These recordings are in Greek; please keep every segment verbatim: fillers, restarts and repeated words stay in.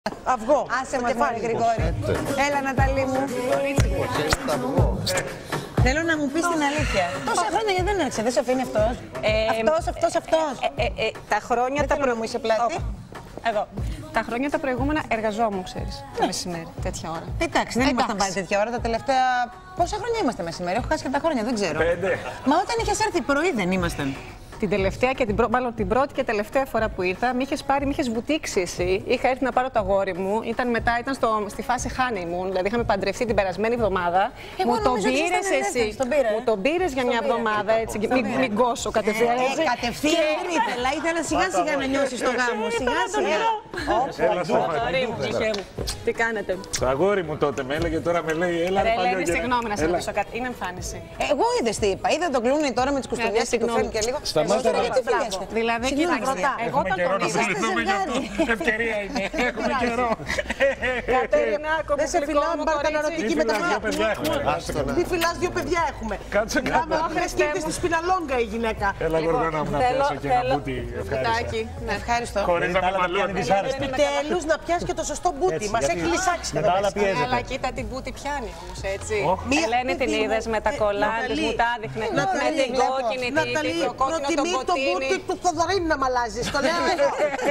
Αυγό. Άσε μας μωρέ Γρηγόρη. Έλα Ναταλή μου. Θέλω να μου πεις την αλήθεια. Τόσα χρόνια γιατί δεν έρχεσαι, δεν σε αφήνει αυτός. Αυτός, αυτός, αυτός. Τα χρόνια τα προηγούμενα. Μου είσαι πλάτη. Εδώ. Τα χρόνια τα προηγούμενα εργαζόμουν, ξέρεις. Το μεσημέρι, τέτοια ώρα. Εντάξει, δεν ήμασταν πάλι τέτοια ώρα. Τα τελευταία. Πόσα χρόνια είμαστε μεσημέρι, έχω χάσει και τα χρόνια, δεν ξέρω. Πέντε. Μα όταν είχες έρθει πρωί δεν ήμασταν. Την τελευταία και την, πρω... μάλλον την πρώτη και τελευταία φορά που ήρθα, με είχες πάρει, με είχες βουτήξει εσύ. Είχα έρθει να πάρω το αγόρι μου. Ήταν μετά, ήταν στο, στη φάση honeymoon, δηλαδή είχαμε παντρευτεί την περασμένη εβδομάδα. Εγώ μου τον πήρες εσύ. Τον πήρα, μου τον πήρες για μια εβδομάδα, έτσι. Μην, μην κόσω κατευθείαν. Ε, ε, κατευθείαν δεν ήθελα. Ήθελα σιγά σιγά να νιώσεις το γάμο. Σιγά σιγά. Τι κάνετε. Το αγόρι μου τότε με έλεγε, τώρα με λέει, έλα ρε Ελένη, συγγνώμη να σε ρωτήσω κάτι. Είναι εμφάνιση. Εγώ είδες τι είπα. Είδα τον Κλούνι τώρα με τις κουστούμιες και του φέρνει και λίγο. Σταμάτα να Δηλαδή, κοιτάξτε, εγώ Έχουμε το καιρό να τονίζω. συζητούμε γι' αυτό. Ευκαιρία είναι. Έχουμε καιρό. Κατέρινα, Δεν σε φυλάω, μην πάρει καναρωτική με τα Δύο παιδιά έχουμε. Τι φυλάς, δύο παιδιά έχουμε. Κάτσε κάτω. Λες και ήρθε στη σπιναλόγκα η γυναίκα. Έλα γοργόνα μου να πιάσω και ένα μπούτι. Ευχαριστώ. Ευχαριστώ. Χωρίς να με μαλώνεις. Επιτέλους να πιάσει και το σωστό μπούτι. Μας έχει λυσάξει εδώ μέσα. Αλλά κοίτα την μπούτι πιάνει όμως, έτσι. Μία- Ελένη την είδες με τα κολλάν της, μου τα έδειχνε. Με την κόκκινη, Ναταλή, το κόκκινο, το προτιμεί το μπούτι ποτίνι. του Θοδωρίνου να μ' αλλάζεις. Το λέω εγώ.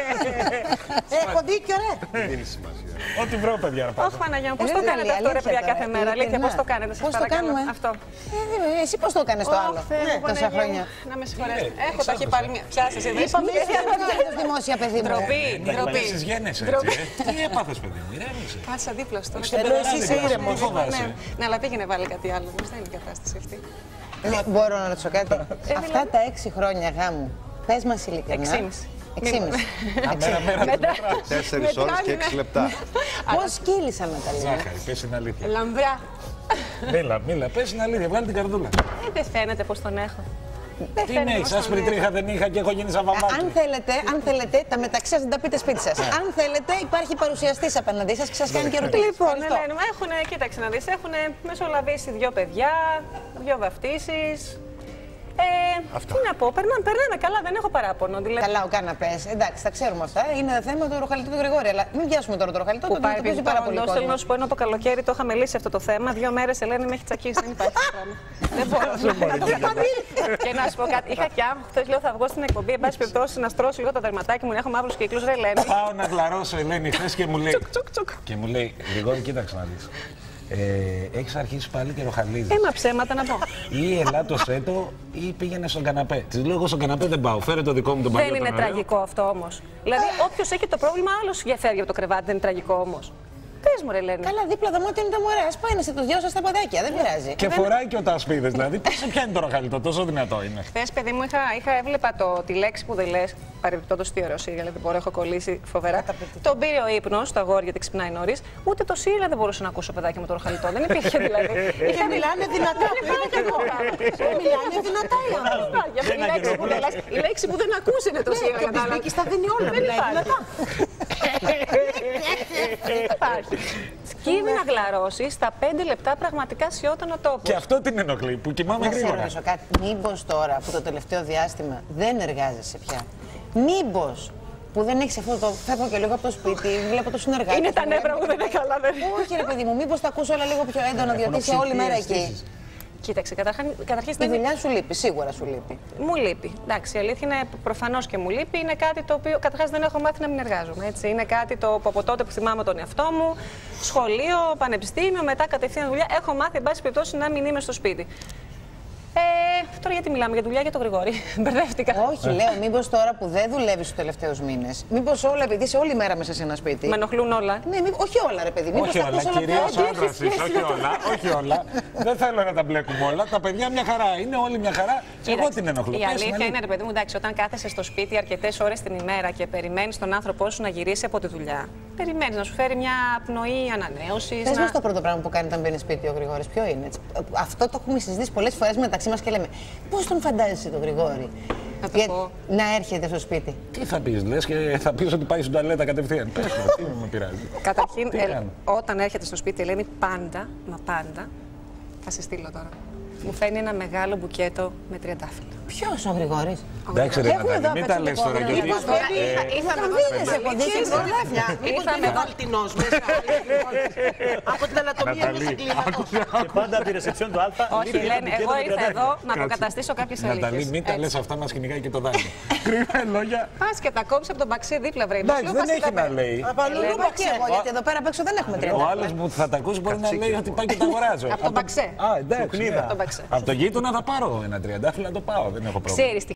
Έχω δίκιο, ρε. Ό,τι βρω, παιδιά, να πάω. Όχι, Παναγιά μου, πώς Ε, το δεν κάνετε λέει, αυτό ρε αλήθεια παιδιά τώρα, κάθε μέρα. Αλήθεια, ειλικρινά. πώς το κάνετε, σας Πώς το παρακαλώ. κάνουμε? Αυτό. Ε, Εσύ πώς το έκανες το άλλο. Ναι, τόσα χρόνια. Να με συγχωρέσετε. Έχω το έχει πάρει μια. Πιάσε, είδες. Είπαμε έτσι να βγάλεις δημόσια παιδί μου. Ντροπή, ντροπή. Εσείς γέννεσαι έτσι. Τι έπαθες, παιδί μου, ηρέμησε. Κάτσα δίπλα στο. Ενώ εσύ είσαι ήρεμος. Τι φοβάσαι. Ναι, αλλά πήγαινε βάλει κάτι άλλο. Όμως δεν είναι η κατάσταση αυτή. Ναι, μπορώ να ρωτήσω κάτι. Αυτά τα έξι χρόνια γάμου, πες μας ειλικρινά. Εξήμιση. Εξήμιση. Μέρα, μέρα, Μετά. Τέσσερις ώρες και έξι λεπτά. Πώς κύλησαν, Ναταλή? Ζάχαρη, πες την αλήθεια. Λαμπρά. Μίλα, μίλα, πες την αλήθεια, βγάλει την καρδούλα. Ε, δεν φαίνεται πως τον έχω. Δεν Τι με έχεις, άσπρη τρίχα δεν είχα και έχω γίνει σαν Αν βαμβάκι. θέλετε, αν θέλετε, τα μεταξύ σας δεν τα πείτε σπίτι σας. Αν θέλετε, υπάρχει παρουσιαστής απέναντί σας και σας κάνει και ερωτήσεις. Λοιπόν, Ευχαριστώ. Ελένη, μου έχουνε, κοίταξε να δεις, έχουν μεσολαβήσει δύο παιδιά, δύο βαφτίσεις. Ε, Αυτό. τι να πω, περνάμε, περνάμε καλά, δεν έχω παράπονο. Δηλαδή, Καλά, ο καναπές. Εντάξει, τα ξέρουμε αυτά. Είναι θέμα του ροχαλιτού του Γρηγόρη. Αλλά μην πιάσουμε τώρα το ροχαλιτό, το που πάει αντιμετωπίζει πάρα πολύ πιπτόντος, θέλω να κόσμο. σου πω, ενώ το καλοκαίρι το είχαμε λύσει αυτό το θέμα. Δύο μέρες, Ελένη, με έχει τσακίσει, δεν υπάρχει αυτό το πράγμα. Δεν μπορώ να το επανήλθε. Και να σου πω κάτι, είχα και άγχο, χθες λέω θα βγω στην εκπομπή, εν πάση περιπτώσει να στρώσω λίγο τα δερματάκια μου, να έχω μαύρους κύκλους, ρε Ελένη. Πάω να γλαρώσω, Ελένη, χθες και μου λέει. Τσουκ, τσουκ. Και μου λέει, Γρηγόρη, κοίταξε να δεις. Ε, έχεις αρχίσει πάλι και ροχαλίζεις. Έμα ψέματα να πω. Ή ελά το σέτο ή πήγαινε στον καναπέ. Της λέω, εγώ στον καναπέ δεν πάω. Φέρε το δικό μου τον παλιό. Δεν είναι τον ωραίο. τραγικό αυτό όμως. Δηλαδή, όποιος έχει το πρόβλημα, άλλος φεύγει από το κρεβάτι, δεν είναι τραγικό όμως. Πες μου, ρε Ελένη. Καλά, δίπλα δωμάτιο είναι τα μωρά. Ας πάνε σε τους δυο σας τα ποδάκια, δεν πειράζει. Και φοράει και ο τασπίδες, δηλαδή. Πώς σε πιάνει το ροχαλιτό, τόσο δυνατό είναι. Χθες, παιδί μου, είχα, είχα έβλεπα το, τη λέξη που δεν λες. Παρεμπιπτόντως τι ωραίο σύριαλ, δεν μπορώ, έχω κολλήσει φοβερά. Τον πήρε ο ύπνος, το αγόρι γιατί ξυπνάει νωρίς. Ούτε το σύριαλ δεν μπορούσα να ακούσω, παιδάκι με το ροχαλιτό. Δεν υπήρχε δηλαδή. Και μιλάνε δυνατά. Μιλάνε δυνατά οι άνθρωποι. Η λέξη που δεν λες, η λέξη που δεν ακούς είναι το σύριαλ. Και ο Μπισμπίκης τα δίνει όλα. Μιλάει δυνατά. Υπάρχει. Σκύβει να γλαρώσει, στα πέντε λεπτά πραγματικά σιώταν ο τόπος. Και αυτό την ενοχλεί, που κοιμάμαι Να σε γρήγορα. ρωτήσω κάτι. Μήπως τώρα που το τελευταίο διάστημα δεν εργάζεσαι πια, μήπως που δεν έχεις αυτό το φεύγω και λίγο από το σπίτι, βλέπω το συνεργάτη. Είναι σου, τα νεύρα βλέπω μου, δεν είναι καλά, δεν είναι. Όχι, ρε παιδί μου, μήπως τα ακούσω όλα λίγο πιο έντονα, διότι είσαι όλη μέρα εκεί. Κοίταξε, καταρχήν, καταρχήν Η δεν δουλειά σου λείπει, σίγουρα σου λείπει. μου λείπει. Εντάξει, η αλήθεια είναι προφανώς και μου λείπει. Είναι κάτι το οποίο καταρχάς δεν έχω μάθει να μην εργάζομαι. Έτσι. Είναι κάτι το που από τότε που θυμάμαι τον εαυτό μου, σχολείο, πανεπιστήμιο, μετά κατευθείαν δουλειά, έχω μάθει, εν πάση περιπτώσει, να μην είμαι στο σπίτι. Ε, τώρα γιατί μιλάμε για δουλειά για τον Γρηγόρη. Μπερδεύτηκα. Όχι, λέω, μήπως τώρα που δεν δουλεύεις τους τελευταίους μήνες, μήπως όλα, επειδή είσαι όλη μέρα μέσα σε ένα σπίτι. Με ενοχλούν όλα. Ναι, μη, όχι όλα, ρε παιδί. Μήπως Όχι τα όλα, ακούς όλα κυρίως πιο- άντρας είσαι, όχι όλα, όχι όλα. Δεν θέλω να τα μπλέκουμε όλα. Τα παιδιά μια χαρά είναι, όλοι μια χαρά. Και εγώ την ενοχλώ. Η Πες την αλήθεια είναι, ρε παιδί μου, εντάξει, όταν κάθεσαι στο σπίτι αρκετές ώρες την ημέρα και περιμένεις τον άνθρωπό σου να γυρίσει από τη δουλειά, περιμένεις να σου φέρει μια πνοή ανανέωσης. Πες να... μας το πρώτο πράγμα που κάνει όταν μπαίνει σπίτι ο Γρηγόρης, ποιο είναι? Έτσι. Αυτό το έχουμε συζητήσει πολλές φορές μεταξύ μας και λέμε πώς τον φαντάζεσαι τον Γρηγόρη? Να το Για- πω. να έρχεται στο σπίτι. Τι θα πεις, λες και θα πεις ότι πάει στην τουαλέτα κατευθείαν. Πες μου, τι με πειράζει. Καταρχήν, Τι ε, κάνει? όταν έρχεται στο σπίτι, Ελένη, πάντα, μα πάντα, θα σε στείλω τώρα, μου φέρνει ένα μεγάλο μπουκέτο με τριαντάφυλλα. Ποιος ο Γρηγόρης? Εντάξει, ρε Έχουμε Νατάλη, εδώ μην τα λες τώρα απαιτητικό γιατί. Μήπως πρέπει ήρθαμε να εδώ βγείτε σε να ποντίκι και χωράφια. Μήπως Ήρθαμε δεν εδώ. βαλτινός μέσα. Από την ανατομία Νατάλη, μέσα κλειδαρός. Και πάντα από τη ρεσεψιόν του Α. Όχι, λένε, εγώ ήρθα εδώ να αποκαταστήσω κάποιες Νατάλη, αλήθειες. μην τα λες αυτά, μας κυνηγάει και το δάνειο. Κρύβα λόγια. Πας και τα κόψει από τον μπαξί δίπλα, βρε. Εντάξει, δεν έχει να λέει. Απαλού πάω και εγώ, γιατί εδώ πέρα απ' έξω δεν έχουμε Ο τριάντα. άλλος που θα τα ακούσει μπορεί να λέει ότι πάει και τα αγοράζω. Από τον μπαξέ. Α, εντάξει. Από τον μπαξέ. Από το γείτονα θα πάρω ένα τριαντάφυλλο να το πάω, δεν έχω πρόβλημα. Ξέρεις τι